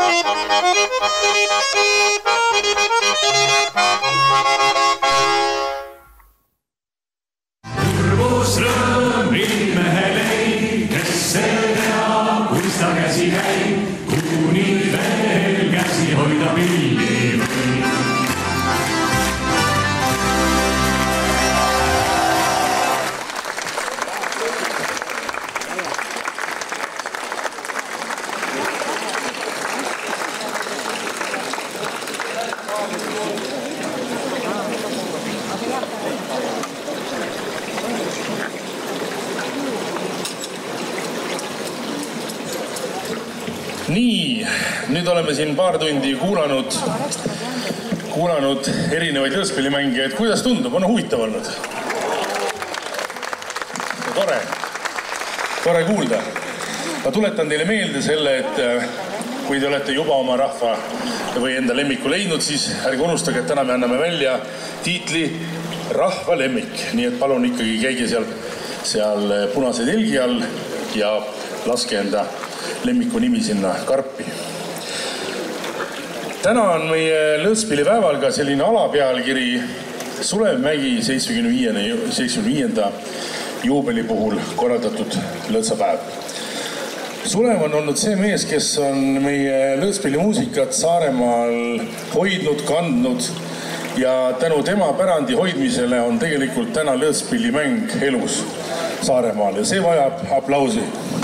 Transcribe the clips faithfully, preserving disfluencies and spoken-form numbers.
Urvusrõõm ilmehelei, kes see teab, kus ta käsi käib, kuni veel käsi hoida pilli või. Nii, nüüd oleme siin paar tundi kuulanud, kuulanud erinevaid lõõspillimängijaid. Kuidas tundub? On huvitav olnud? Tore, tore kuulda. Ma tuletan teile meelde selle, et kui te olete juba oma rahva või enda lemmiku leidnud, siis ärge unustage, et täna me anname välja tiitli Rahva lemmik. Nii et palun ikkagi käige seal, seal punase telgi all ja laske enda lemmiku nimi sinna karpi. Täna on meie lõõtspillipäeval ka selline alapealkiri Sulev Mägi seitsmekümne viienda juubeli puhul korraldatud lõõtsapäev. Sulev on olnud see mees, kes on meie lõõtspillimuusikat Saaremaal hoidnud, kandnud ja tänu tema pärandi hoidmisele on tegelikult täna lõõtspillimäng elus Saaremaal ja see vajab aplausi.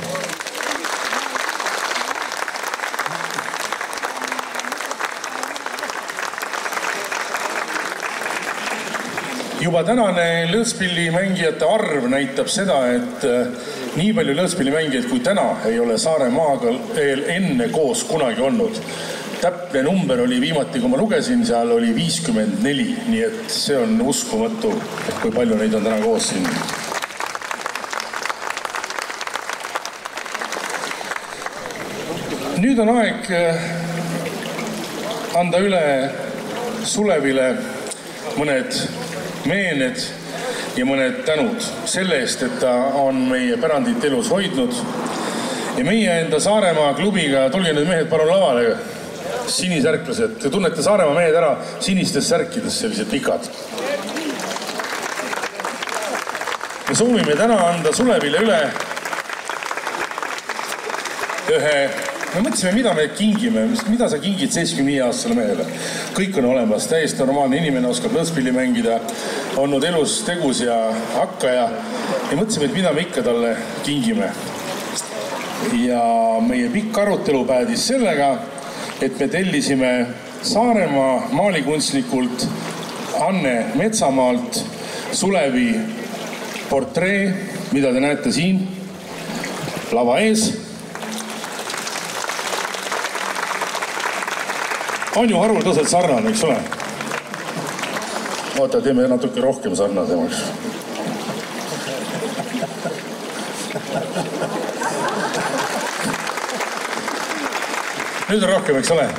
Juba tänane lõõtspillimängijate arv näitab seda, et nii palju lõõtspillimängijaid kui täna ei ole Saaremaaga enne koos kunagi olnud. Täpne number oli viimati, kui ma lugesin, seal oli viiskümmend neli, nii et see on uskumatu, kui palju neid on täna koos siin. Nüüd on aeg anda üle Sulevile mõned meened ja mõned tänud selle eest, et ta on meie pärandit elus hoidnud. Ja meie enda Saaremaa klubiga, tulge nüüd mehed palun lavale, sinisärklased. Te tunnete Saaremaa mehed ära sinistes särkides, sellised pikad. Me soovime täna anda Sulevile üle ühe. Me mõtlesime, mida me kingime, mida sa kingid seitsmekümne viie aastasele mehele. Kõik on olemas, täiesti normaalne inimene, oskab lõõtspilli mängida, olnud elus tegus ja hakkaja. Ja mõtlesime, et mida me ikka talle kingime. Ja meie pikk arutelu päädis sellega, et me tellisime Saaremaa maalikunstnikult Anne Metsamaalt Sulevi portree, mida te näete siin lava ees. On ju haruldaselt sarnane, eks ole? Oota, teeme natuke rohkem sarnasemaks. Nüüd on rohkem, eks ole?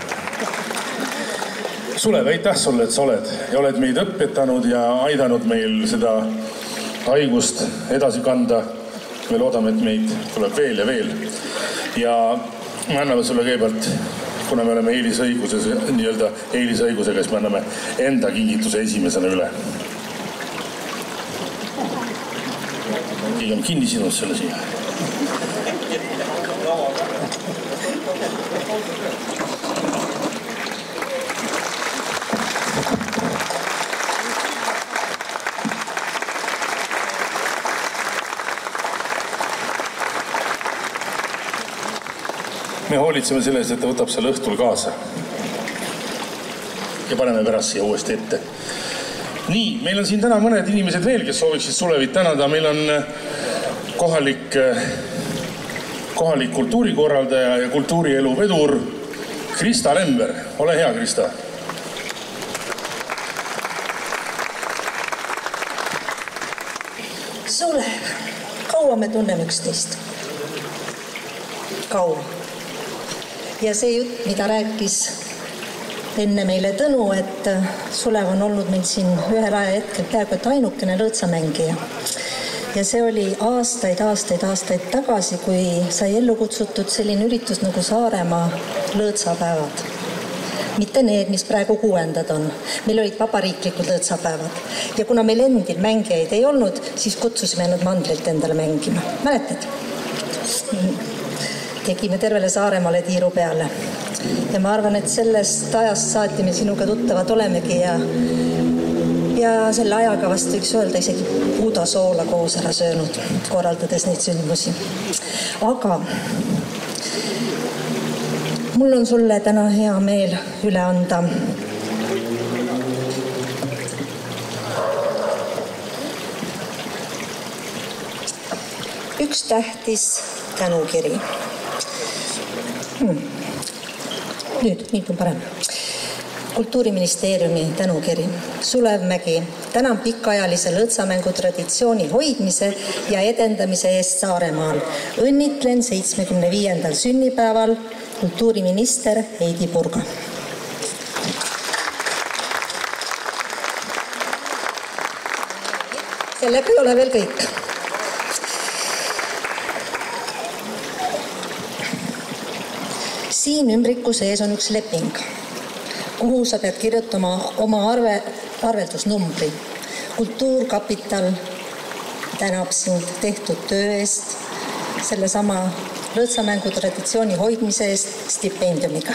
Sulev, aitäh sulle, et sa oled ja oled meid õpetanud ja aidanud meil seda haigust edasi kanda. Me loodame, et meid tuleb veel ja veel. Ja me anname sulle kõigepealt, kuna me oleme eelisõiguses, nii-öelda eelisõigusega, siis me anname enda kingituse esimesena üle. Keegi on kinni sinnud selle siia. Me hoolitseme selles, et ta võtab selle õhtul kaasa. Ja paneme pärast siia uuesti ette. Nii, meil on siin täna mõned inimesed veel, kes sooviksid Sulevit tänada. Meil on kohalik, kohalik kultuurikorraldaja ja kultuurielu vedur Krista Lember. Ole hea, Krista. Sulev, kaua me tunneme üksteist? Kaua. Ja see jutt, mida rääkis enne meile Tõnu, et Sulev on olnud meil siin ühel aja hetkel peaaegu et ainukene lõõtsamängija. ja see oli aastaid, aastaid, aastaid tagasi, kui sai ellu kutsutud selline üritus nagu Saaremaa lõõtsapäevad. Mitte need, mis praegu kuuendad on. Meil olid vabariiklikud lõõtsapäevad. Ja kuna meil endil mängijaid ei olnud, siis kutsusime nad mandlilt endale mängima. Mäletad? Tegime tervele Saaremaale tiiru peale. Ja ma arvan, et sellest ajast saati me sinuga tuttavad olemegi ja ja selle ajaga vast võiks öelda isegi Udo Soola koos ära söönud, korraldades neid sündmusi. Aga mul on sulle täna hea meel üle anda üks tähtis tänukiri. Hmm. Nüüd, nüüd on parem. Kultuuriministeeriumi tänukiri. Sulev Mägi, tänan pikaajalise lõõtsamängu traditsiooni hoidmise ja edendamise eest Saaremaal. Õnnitlen seitsmekümne viiendal sünnipäeval kultuuriminister Heidi Purga. Sellega ei ole veel kõik. Siin ümbriku sees on üks leping, kuhu sa pead kirjutama oma arve, arveldusnumbri. Kultuurkapital tänab sind tehtud töö eest, selle sama lõõtsamängu traditsiooni hoidmise eest stipendiumiga.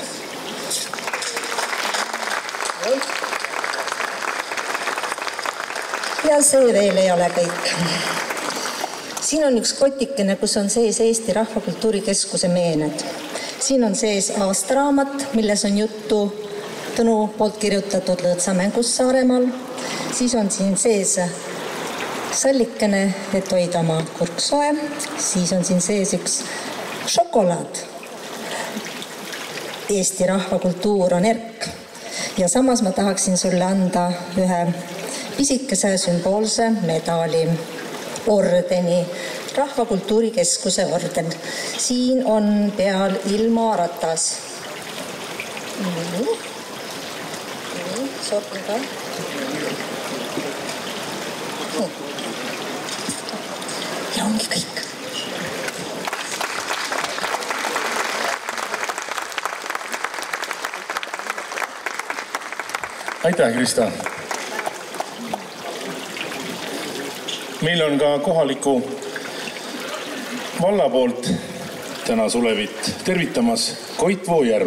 Ja see veel ei ole kõik. Siin on üks kotikene, kus on sees Eesti Rahvakultuurikeskuse meened. Siin on sees aastaraamat, milles on juttu Tõnu poolt kirjutatud lõõtsamängus Saaremaal. Siis on siin sees sallikene, et hoida oma kurk soe. Siis on siin sees üks šokolaad. Eesti rahvakultuur on erk. Ja samas ma tahaksin sulle anda ühe pisikese sümboolse medali, ordeni, Rahvakultuurikeskuse orden. Siin on peal ilmaratas. Nii. Nii, sopin ka. Nii. Ja ongi kõik. Aitäh, Krista! Meil on ka kohaliku valla poolt täna Sulevit tervitamas Koit Voojärv.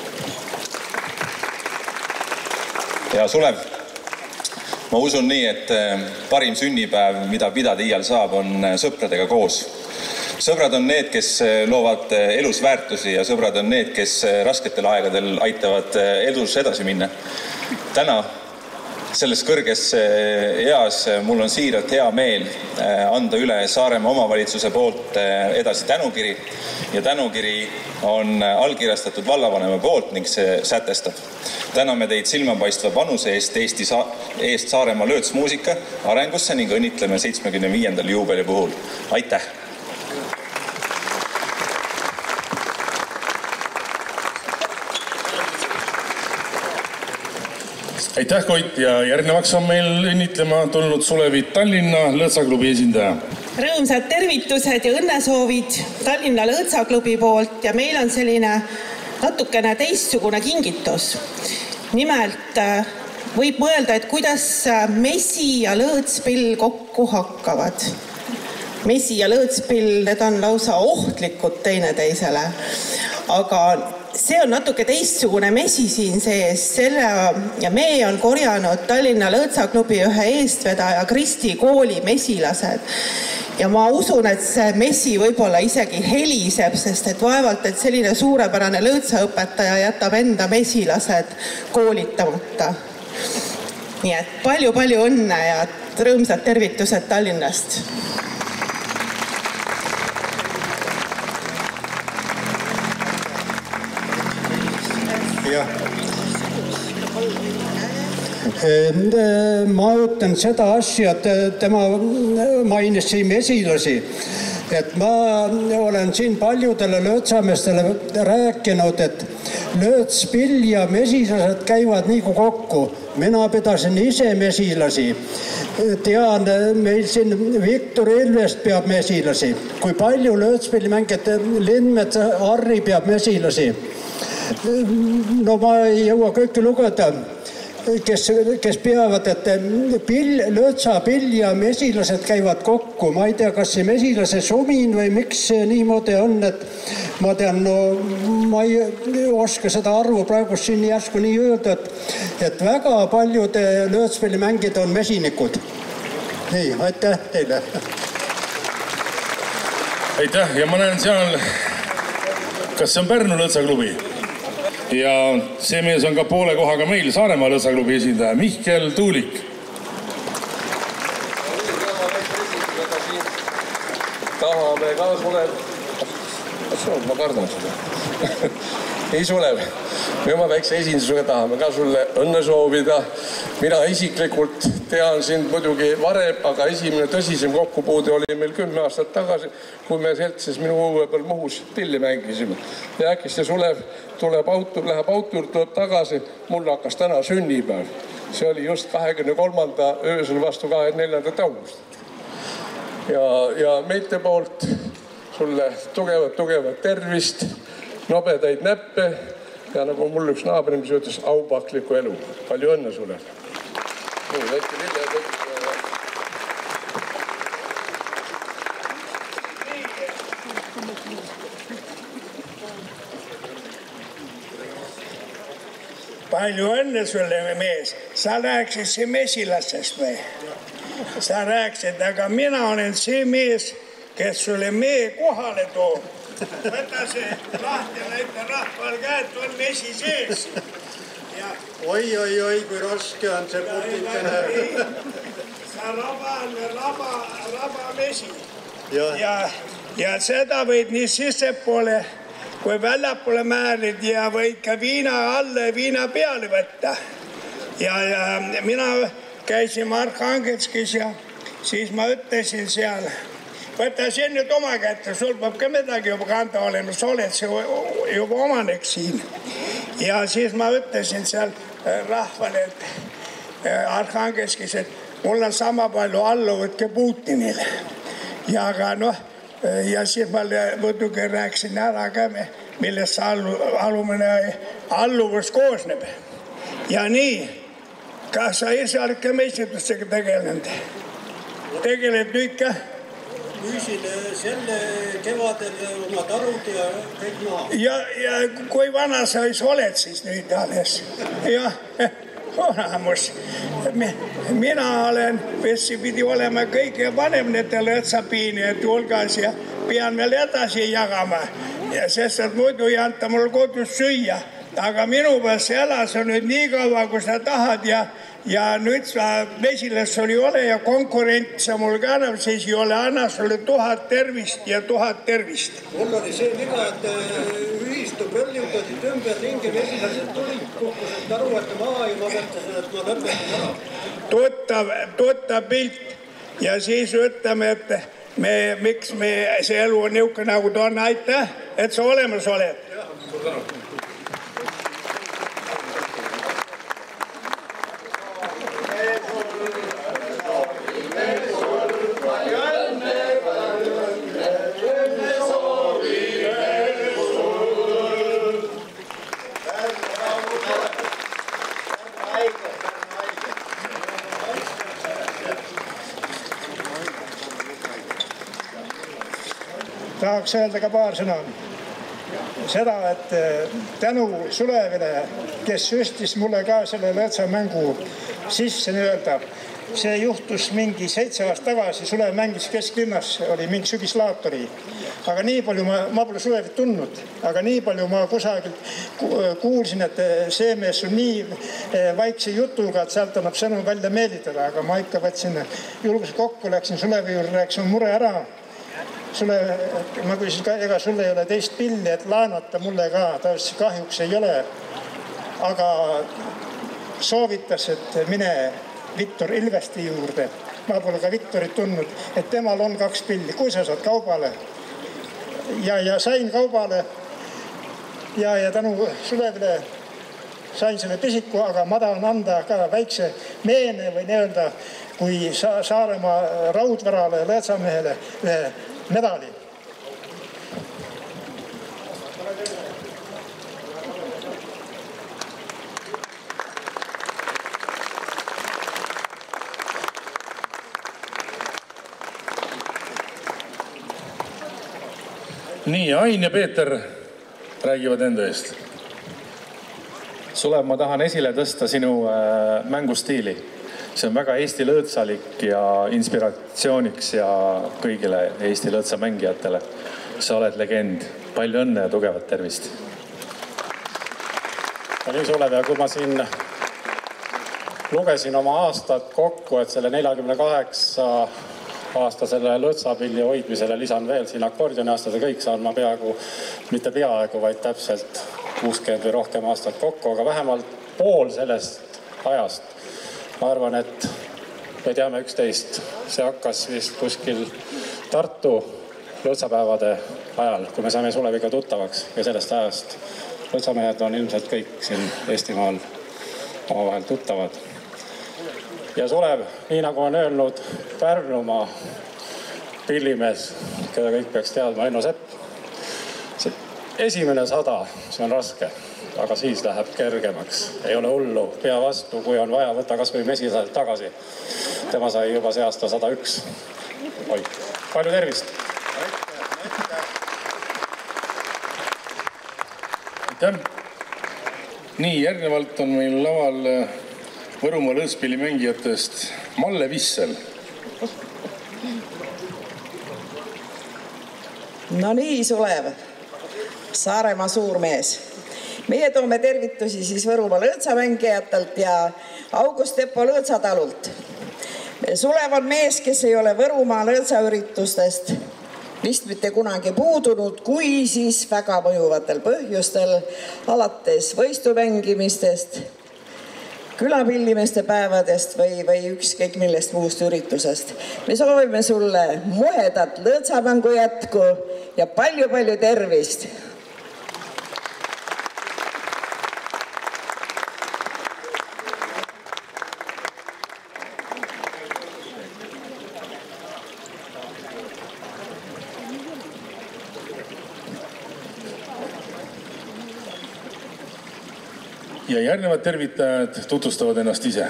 Ja Sulev, ma usun nii, et parim sünnipäev, mida pidada iial saab, on sõpradega koos. Sõbrad on need, kes loovad elus väärtusi ja sõbrad on need, kes rasketel aegadel aitavad edus edasi minna. Täna selles kõrges eas mul on siiralt hea meel anda üle Saaremaa omavalitsuse poolt edasi tänukiri ja tänukiri on allkirjastatud vallavanema poolt ning see sätestab. Täname teid silmapaistva panuse eest Eesti sa eest Saaremaa lõõtsmuusika arengusse ning õnnitleme seitsmekümne viiendal juubeli puhul. Aitäh! Aitäh, Koit, ja järgnevaks on meil õnnitlema tulnud Sulevit Tallinna Lõõtsaklubi esindaja. Rõõmsad tervitused ja õnnesoovid Tallinna Lõõtsaklubi poolt ja meil on selline natukene teistsugune kingitus. Nimelt võib mõelda, et kuidas mesi ja lõõtspill kokku hakkavad. Mesi ja lõõtspill, need on lausa ohtlikud teineteisele, aga see on natuke teistsugune mesi siin sees. Selle ja meie on korjanud Tallinna Lõõtsaklubi ühe eestvedaja Kristi kooli mesilased. Ja ma usun, et see mesi võib-olla isegi heliseb, sest et vaevalt, et selline suurepärane lõõtsaõpetaja jätab enda mesilased koolitamata. Nii et palju-palju õnne ja rõõmsad tervitused Tallinnast. Ma ütlen seda asja, et tema mainis siin mesilasi. Et ma olen siin paljudele löötsameestele rääkinud, et löötspill ja mesilased käivad nagu kokku. Mina pidasin ise mesilasi. Tean, meil siin Viktor Ilvest peab mesilasi. Kui palju löötspillimängijad, Lindmet Harri peab mesilasi. No ma ei jõua kõike lugeda, kes, kes peavad, et pill, löötsapill ja mesilased käivad kokku. Ma ei tea, kas see mesilase sumin või miks see niimoodi on, et ma tean, no ma ei oska seda arvu praegu siin järsku nii öelda, et, et väga paljud löötspillimängid on mesinikud. Nii, aitäh teile. Aitäh ja ma näen seal, kas see on Pärnu lõõtsaklubi? Ja see mees on ka poole kohaga meil Saaremaa lõõtsaklubi esindaja, Mihkel Tuulik. Tahame ka Sulev. Ma kardan seda. Ei Sulev, me oma väikse esindusega tahame ka sulle õnne soovida. Mina isiklikult tean sind muidugi varem, aga esimene tõsisem kokkupuude oli meil kümme aastat tagasi, kui me seltsis minu õue peal Muhus pilli mängisime. Ja äkki Sulev tuleb autur, läheb autur, tuleb tagasi, mul hakkas täna sünnipäev. See oli just kahekümne kolmanda öösel vastu kahekümne neljandat augustit. Ja, ja meite poolt sulle tugevat, tugevat tervist, nobedaid näppe ja nagu mul üks naabri, mis ütles, aupaklikku elu. Palju õnne sulle. Nii, väike lille, väike. Palju õnne sulle, mees. Sa rääksid see mesilastest või? Sa rääksid, aga mina olen see mees, kes sulle mee kohale toob. Võta see lahti ja näita rahval käed, on mesi sees. Ja oi, oi, oi, kui raske on see putikene. Sa raba on raba, raba mesi. Ja, ja, ja seda võid nii sissepoole kui väljapoole määrid ja võid ka viina alla ja viina peale võtta. Ja, ja mina käisin Arkhangelskis ja siis ma ütlesin seal, võta see nüüd oma kätte, sul peab ka midagi juba kanda olema, sa oled see juba omanik siin. Ja siis ma ütlesin seal rahvale, et Arkhangelskis, et mul on sama palju alluvõtke Putinile. Ja aga noh, ja siis ma muidugi rääkisin ära ka, millest allumine alluvus koosneb. Ja nii, kas sa ise oled ka meistritustega tegelenud? Tegeled nüüd ka? Müüsin selle kevadel oma tarud ja kõik maha. Ja, ja kui vana sa oled siis nüüd alles? Ja, olemus. Mina olen, kes pidi olema kõige vanem nende lõõtsapiinide hulgas ja pean veel edasi jagama. Ja sest, et muidu ei anta mul kodus süüa. Aga minu peal see elas on nüüd nii kaua, kui sa tahad ja Ja nüüd sa mesilas sul ei ole ja konkurent sa mul ka enam, siis ei ole, anna sulle tuhat tervist ja tuhat tervist. Mul oli see viga, et ühistu põlliutasid ümber ringi mesilased tulid, kukkusid taru, et maa ja ma mõtlesin, et ma lõpetan ära. Tuttav, tuttav pilt ja siis ütleme, et me, miks me, see elu on niuke nagu ta on, aitäh, et sa olemas oled. Jah, suur tänu. Tahaks öelda ka paar sõna. Seda, et tänu Sulevile, kes süstis mulle ka selle lõõtsamängu sisse nii-öelda, see juhtus mingi seitse aast tagasi, Sulev mängis kesklinnas, oli mingi sügislaatori. Aga nii palju ma, ma pole Sulevit tundnud, aga nii palju ma kusagilt kuulsin, et see mees on nii vaikse jutuga, et sealt annab sõnu välja meelitada, aga ma ikka võtsin julgus kokku, läksin Sulevi juurde, rääkisin mure ära. Sulle, ma küsisin ka, ega sulle ei ole teist pilli, et laenata mulle ka, ta kahjuks ei ole. Aga soovitas, et mine Viktor Ilvesti juurde. Ma pole ka Viktorit tundnud, et temal on kaks pilli. Kui sa saad kaubale? Ja, ja sain kaubale ja, ja tänu Sulevile sain selle pisiku, aga ma tahan anda ka väikse meene või nii-öelda kui Saaremaa raudvarale Lõõtsamehele ühe medali. Nii, Ain ja Peeter räägivad enda eest. Sulev, ma tahan esile tõsta sinu mängustiili. See on väga Eesti lõõtsalik ja inspiratsiooniks ja kõigile Eesti lõõtsa mängijatele. Sa oled legend. Palju õnne ja tugevat tervist. Nii, Sulev, ja kui ma siin lugesin oma aastat kokku, et selle neljakümne kaheksa aasta selle lõõtsapilli hoidmisele lisan veel siin akordioni aastase kõik, saan ma peaaegu, mitte peaaegu, vaid täpselt kuuskümmend või rohkem aastat kokku, aga vähemalt pool sellest ajast. Ma arvan, et me teame üksteist. See hakkas vist kuskil Tartu lõõtsapäevade ajal, kui me saime Suleviga tuttavaks ja sellest ajast lõõtsamehed on ilmselt kõik siin Eestimaal omavahel tuttavad. Ja Sulev, nii nagu on öelnud Pärnumaa pillimees, keda kõik peaks teadma, Enno Sepp. See esimene sada, see on raske, aga siis läheb kergemaks. Ei ole hullu, pea vastu, kui on vaja, võtta kas või mesiselt tagasi. Tema sai juba see aasta sada üks. Oi, palju tervist! Nii, järgnevalt on meil laval Võrumaa lõõtspilli mängijatest Malle Vissel. No nii, Sulev, Saaremaa suurmees. Meie toome tervitusi siis Võrumaa lõõtsamängijatelt ja August Tepo lõõtsatalult. Sulev on mees, kes ei ole Võrumaa lõõtsaüritustest vist mitte kunagi puudunud, kui siis väga mõjuvatel põhjustel, alates võistumängimistest, külapillimeeste päevadest või, või ükskõik millest muust üritusest. Me soovime sulle muhedat lõõtsamängu jätku ja palju-palju tervist! Ja järgnevad tervitajad tutvustavad ennast ise.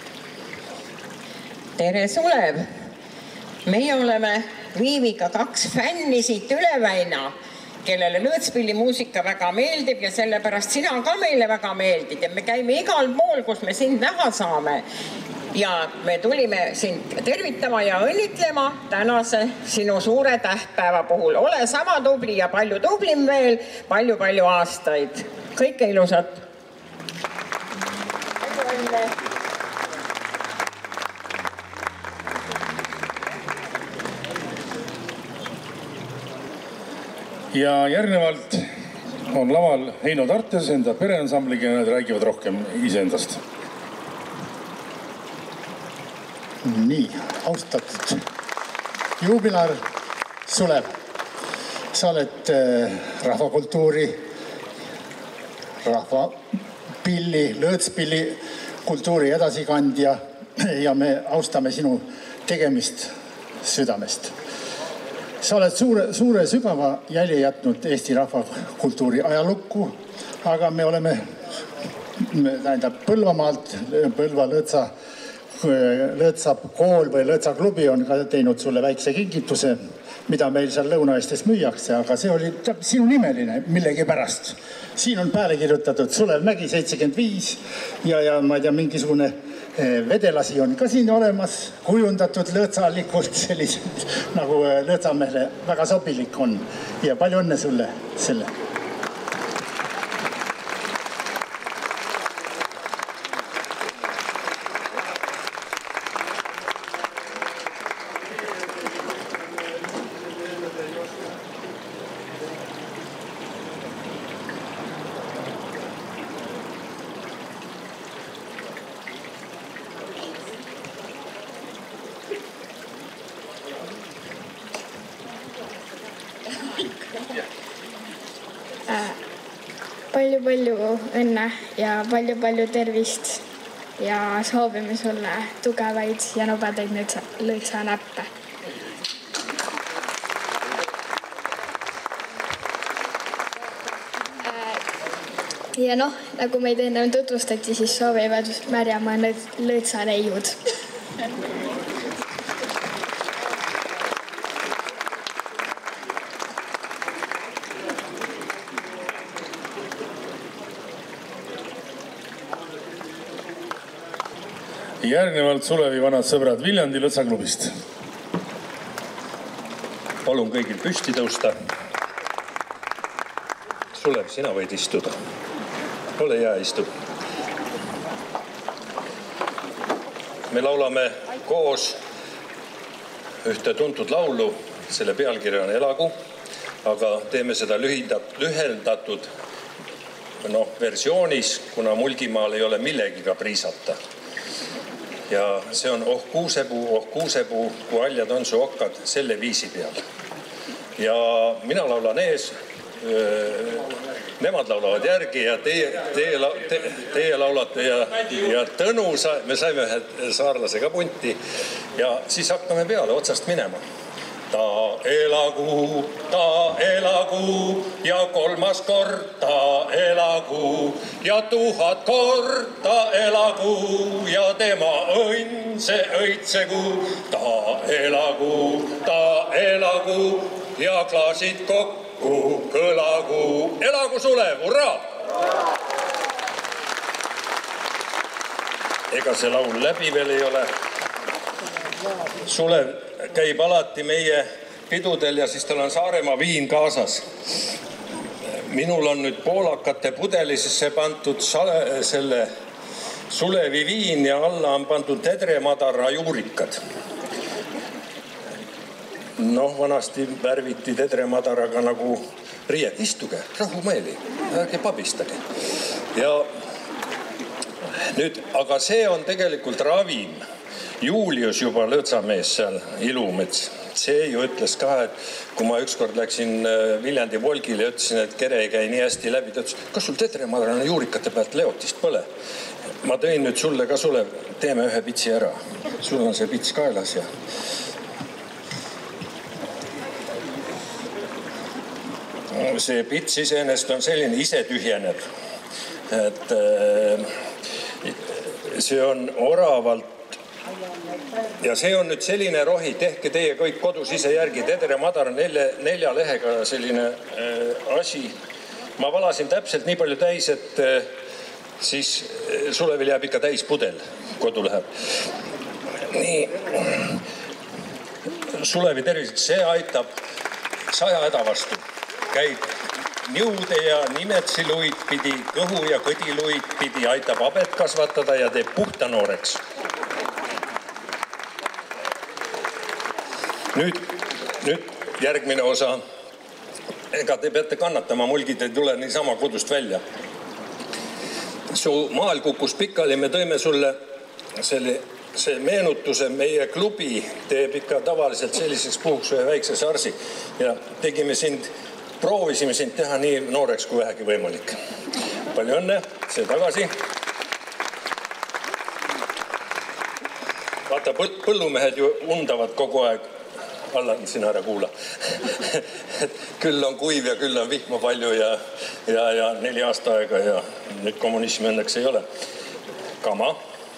Tere, Sulev! Meie oleme Viiviga kaks fänni siit Üleväina, kellele lõõtspilli muusika väga meeldib ja sellepärast sina ka meile väga meeldid. Ja me käime igal pool, kus me sind näha saame. Ja me tulime sind tervitama ja õnnitlema tänase sinu suure tähtpäeva puhul. Ole sama tubli ja palju tublim veel, palju-palju aastaid. Kõike ilusat! Ja järgnevalt on laval Heino Tartes enda pereansambliga ja nad räägivad rohkem iseendast. Nii, austatud juubilar Sulev, sa oled rahvakultuuri, rahvapilli, lõõtspilli kultuuri edasikandja ja me austame sinu tegemist südamest. Sa oled suure, suure sügava jälje jätnud Eesti rahvakultuuri ajalukku, aga me oleme tähendab, Põlvamaalt, Põlva lõõtsa, lõõtsa kool või lõõtsa klubi on ka teinud sulle väikse kingituse, mida meil seal Lõuna-Eestis müüakse, aga see oli sinu nimeline millegi pärast. Siin on pääle kirjutatud Sulev Mägi seitsekümmend viis ja, ja ma ei tea, mingisugune vedelasi on ka siin olemas, kujundatud lõõtsalikult sellised, nagu lõõtsamehele väga sobilik on. Ja palju õnne sulle selle. palju-palju õnne ja palju-palju tervist ja soovime sulle tugevaid ja nobedaid lõõtsanäppe. Ja noh, nagu meid ennem tutvustati, siis soovivad Märjamaa lõõtsaneiud. Järgnevalt Sulevi vanad sõbrad Viljandi Lõõtsaklubist. Palun kõigil püsti tõusta. Sulev, sina võid istuda. Ole hea, istu. Me laulame koos ühte tuntud laulu, selle pealkirja on Elagu, aga teeme seda lühendatud no, versioonis, kuna Mulgimaal ei ole millegiga priisata. Ja see on oh kuusepuu, oh kuusepuu, kui haljad on su okkad selle viisi peal. Ja mina laulan ees, nemad laulavad järgi ja teie, teie, te, teie laulate ja, ja Tõnu, me saime ühe saarlase ka punti ja siis hakkame peale otsast minema. Ta elagu, ta elagu ja kolmas kord ta elagu ja tuhat kord ta elagu ja tema õnn see õitsegu. Ta elagu, ta elagu ja klaasid kokku kõlagu. Elagu Sulev, hurraa! Ega see laul läbi veel ei ole. Sulev käib alati meie pidudel ja siis tal on Saaremaa viin kaasas. Minul on nüüd poolakate pudelisesse pandud selle Sulevi viin ja alla on pandud tedremadara juurikad. Noh, vanasti värviti tedremadaraga nagu riied. Istuge, rahumeeli, ärge pabistage. Ja nüüd, aga see on tegelikult ravim. Julius juba lõõtsamees seal Ilumets, see ju ütles ka, et kui ma ükskord läksin Viljandi Volgile ja ütlesin, et kere ei käi nii hästi läbi, ta ütles, kas sul tedremadara juurikate pealt leotist põle? Ma tõin nüüd sulle ka, Sulev, teeme ühe pitsi ära. Sul on see pits kaelas ja... See pits iseenest on selline ise tühjeneb, et see on oravalt ja see on nüüd selline rohi, tehke teie kõik kodus ise järgi, tedremadar on nelja, nelja lehega selline äh, asi. Ma valasin täpselt nii palju täis, et äh, siis Sulevil jääb ikka täis pudel, kodu läheb. Nii. Sulevi terviseks, see aitab saja häda vastu. Käib niude ja nimetsiluid pidi, kõhu ja kõdiluid pidi, aitab abet kasvatada ja teeb puhta nooreks. Nüüd, nüüd järgmine osa. Ega te peate kannatama, mulgid ei tule niisama kodust välja. Su maal kukkus pikali, me tõime sulle selle, see meenutuse, meie klubi teeb ikka tavaliselt selliseks puhuks ühe väikse sarsi ja tegime sind, proovisime sind teha nii nooreks kui vähegi võimalik. Palju õnne, see tagasi. Vaata, põllumehed ju undavad kogu aeg. Allan, sina ära kuula. Küll on kuiv ja küll on vihma palju ja, ja, ja neli aasta aega ja nüüd kommunismi õnneks ei ole. Kama.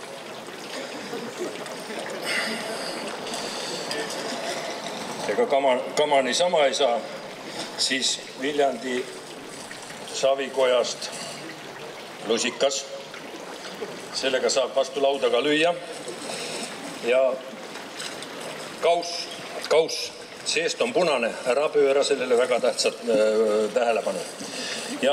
Ega kama, kama niisama ei saa, siis Viljandi Savikojast lusikas. Sellega saab vastu laudaga lüüa ja kaus. Kaus, seest on punane, ära pööra sellele väga tähtsat äh, tähelepanu. Ja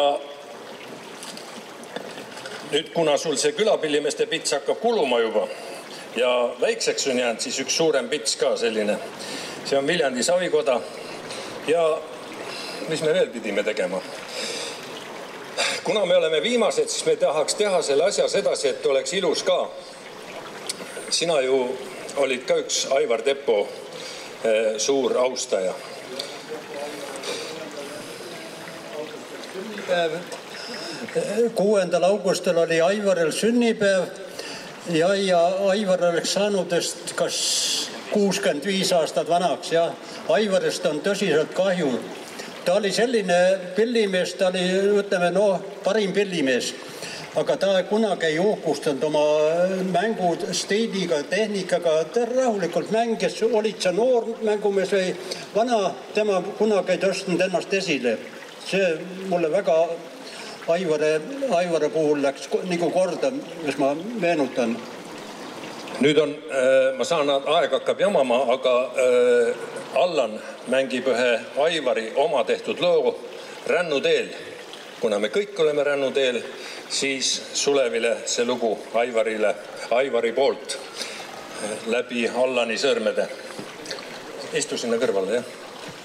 nüüd, kuna sul see külapillimeste pits hakkab kuluma juba ja väikseks on jäänud, siis üks suurem pits ka selline. See on Viljandi Savikoda ja mis me veel pidime tegema? Kuna me oleme viimased, siis me tahaks teha selle asjas edasi, et oleks ilus ka. Sina ju olid ka üks Aivar Teppo suur austaja. kuuendal augustil oli Aivaril sünnipäev ja, ja Aivar oleks saanudest kas kuuskümmend viis aastat vanaks ja Aivarist on tõsiselt kahju. Ta oli selline pillimees, ta oli, ütleme, no, parim pillimees, aga ta kunagi ei uhkustanud oma mängu stiiliga, tehnikaga, ta rahulikult mängis, olid see noor mängumees või vana, tema kunagi ei tõstnud ennast esile. See mulle väga Aivare, Aivare puhul läks nagu korda, mis ma meenutan. Nüüd on, ma saan, aeg hakkab jamama, aga Allan mängib ühe Aivari oma tehtud loo Rännuteel. Kuna me kõik oleme Rännuteel, siis Sulevile see lugu Aivarile, Aivari poolt läbi Allani sõrmede. Istu sinna kõrvale, jah?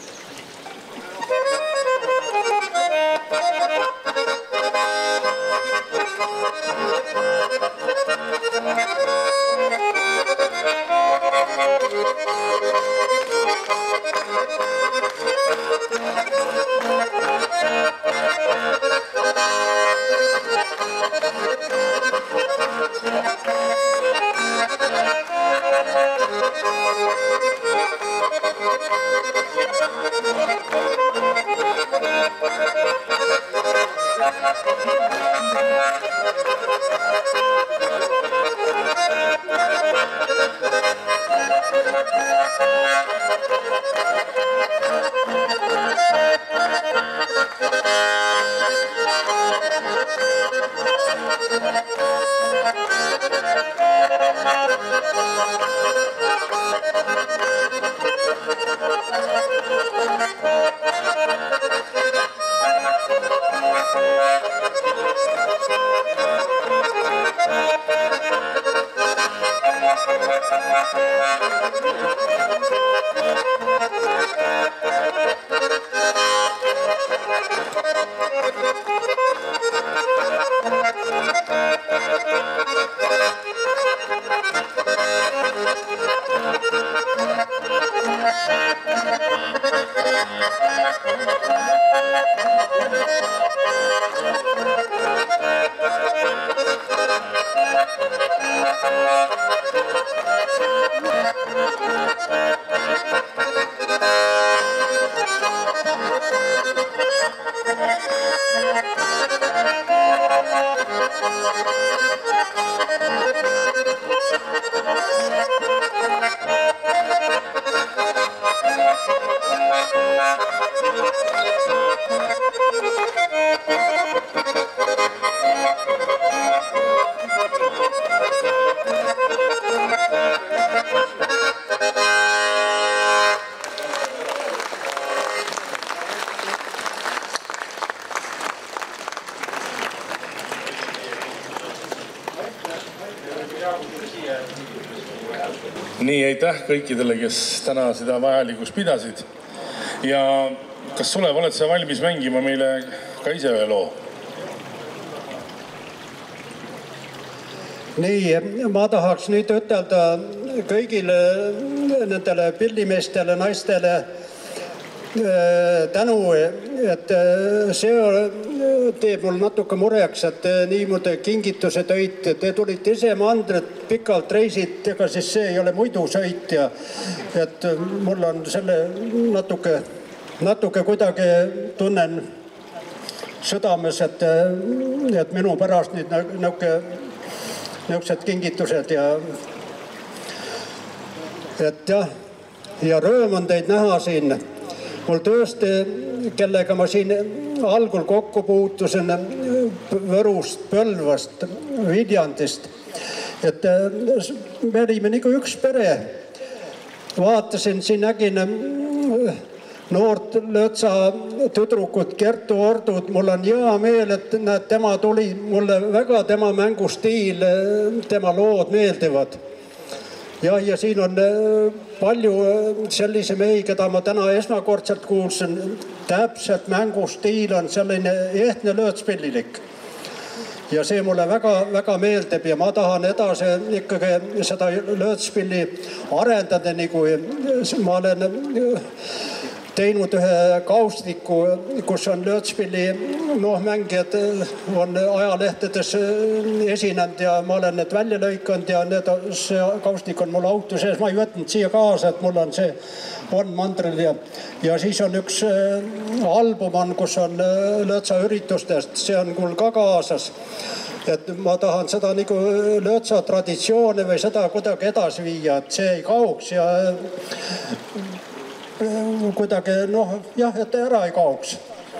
Nii, aitäh kõikidele, kes täna seda vajalikuks pidasid. Ja kas Sulev, oled sa valmis mängima meile ka ise ühe loo? Nii, ma tahaks nüüd ütelda kõigile nendele pillimeestele, naistele tänu, et see teeb mul natuke mureks, et niimoodi kingituse tõid, te tulite ise mandrit pikalt reisid, ega siis see ei ole muidu sõit ja et mul on selle natuke, natuke kuidagi tunnen südames, et, et minu pärast nüüd niisugused kingitused ja et jah, ja rõõm on teid näha siin. Mul tõesti, kellega ma siin algul kokku puutusin Võrust, Põlvast, Viljandist, et me olime nagu üks pere. Vaatasin, siin nägin noort Lõõtsa tüdrukut Kertu Ordut. Mul on hea meel, et näed, tema tuli mulle väga, tema mängustiil, tema lood meeldivad. Ja, ja siin on palju sellise mehi, keda ma täna esmakordselt kuulsin. Täpselt mängustiil on selline ehtne löötspillilik. Ja see mulle väga, väga meeldib ja ma tahan edasi ikkagi seda löötspilli arendada, nagu ma olen teinud ühe kaustiku, kus on löötspilli noh, mängijad on ajalehtedes esinenud ja ma olen need välja lõikanud ja need, see kaustik on mul auto sees. Ma ei võtnud siia kaasa, et mul on see on mandril ja, ja siis on üks album, on, kus on löötsa üritustest, see on mul ka kaasas. Et ma tahan seda nagu löötsa traditsioone või seda kuidagi edasi viia, et see ei kauks ja kuidagi, noh, jah, et ära ei kauks.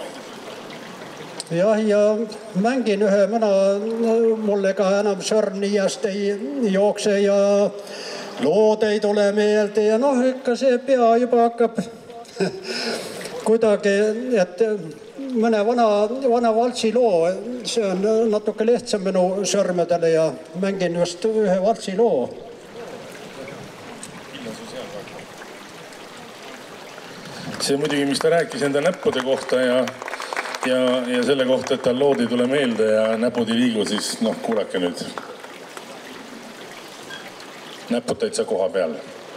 Jah, ja mängin ühe mõna, mulle ka enam sõrm niiast ei jookse ja lood ei tule meelde ja noh, ikka see pea juba hakkab kuidagi, et mõne vana, vana valtsi loo, see on natuke lihtsam minu sõrmedele ja mängin just ühe valtsi loo. See muidugi, mis ta rääkis enda näppude kohta ja, ja, ja selle kohta, et tal lood ei tule meelde ja näpud ei liigu, siis noh, kuulake nüüd. Näpud täitsa koha peal.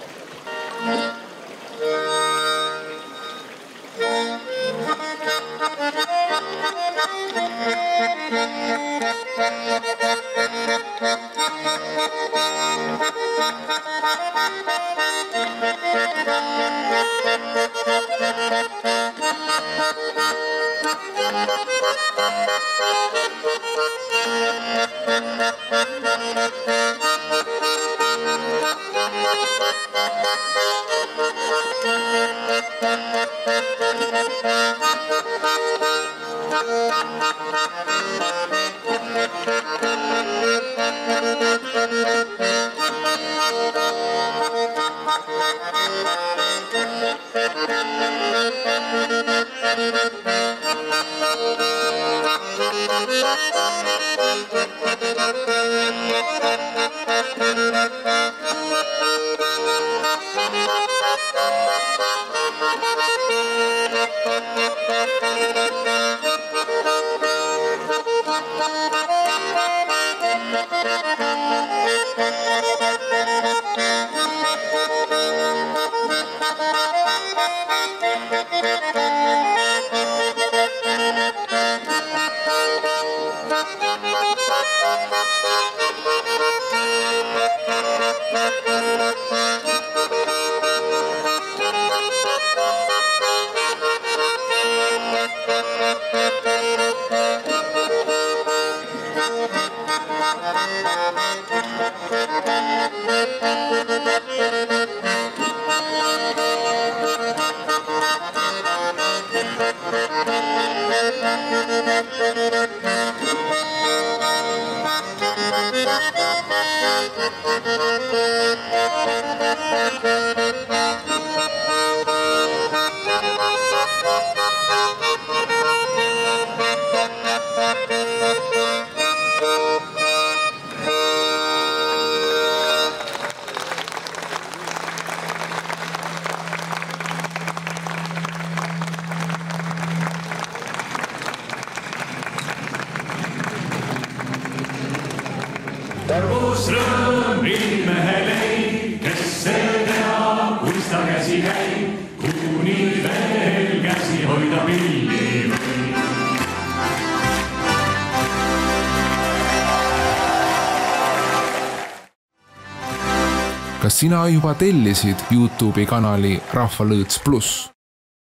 Tarvus rõõm ilmehele, kes see teha, kus ta käsi käib, kuni veel käsi hoida pilli või. Kas sina juba tellisid YouTube'i kanali Rahvalõõts pluss?